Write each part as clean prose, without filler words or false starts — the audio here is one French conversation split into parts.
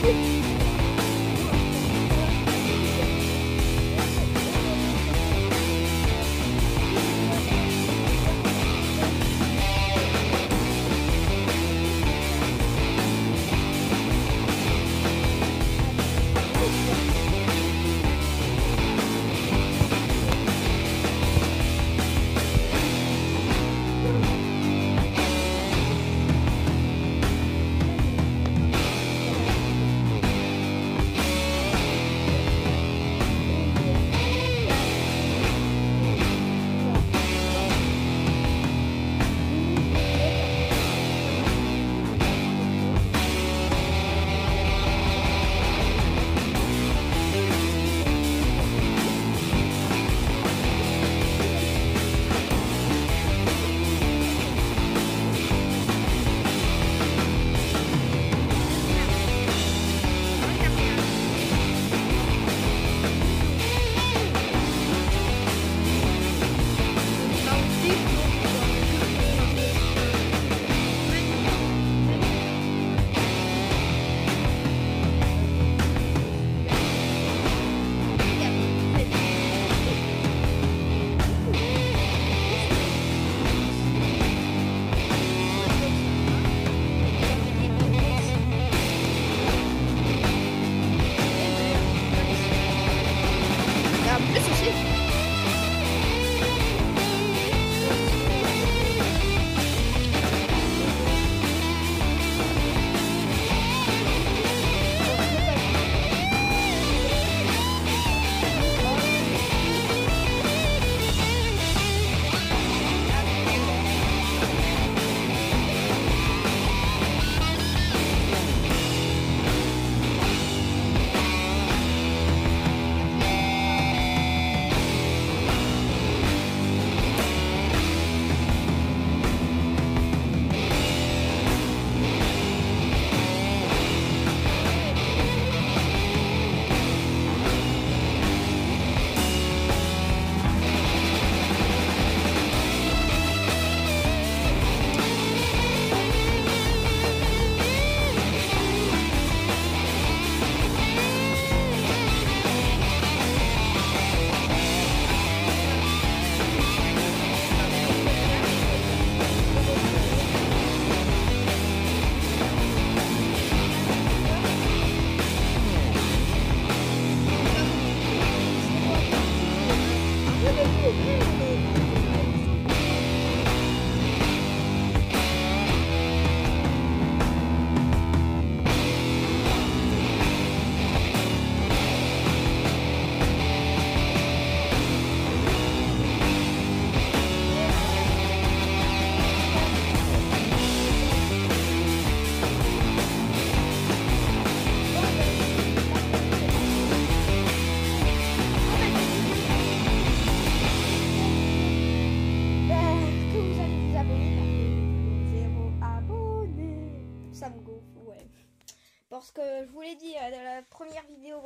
Parce que je vous l'ai dit dans la première vidéo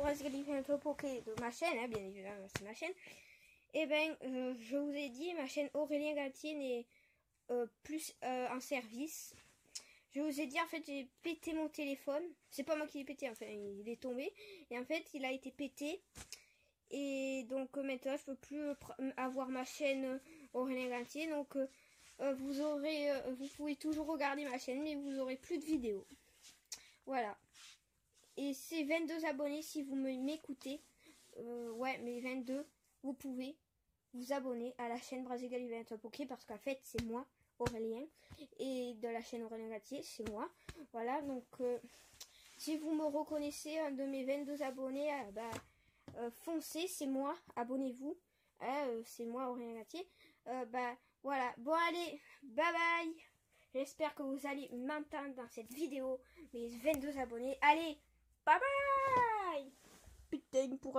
Poké de ma chaîne, bien évidemment c'est ma chaîne, et ben je vous ai dit ma chaîne Aurélien Galtier n'est plus un service. Je vous ai dit en fait j'ai pété mon téléphone, c'est pas moi qui l'ai pété, enfin il est tombé et en fait il a été pété et donc maintenant je peux plus avoir ma chaîne Aurélien Galtier, donc vous pouvez toujours regarder ma chaîne mais vous aurez plus de vidéos. Voilà. Et c'est 22 abonnés si vous m'écoutez. Ouais, mais 22, vous pouvez vous abonner à la chaîne Brazil Poké parce qu'en fait, c'est moi, Aurélien. Et de la chaîne Aurélien Galtier, c'est moi. Voilà, donc si vous me reconnaissez, un de mes 22 abonnés, foncez, c'est moi, abonnez-vous. C'est moi, Aurélien Galtier. Voilà, bon allez, bye bye. J'espère que vous allez m'entendre dans cette vidéo, mes 22 abonnés. Allez, bye bye. Putain, pour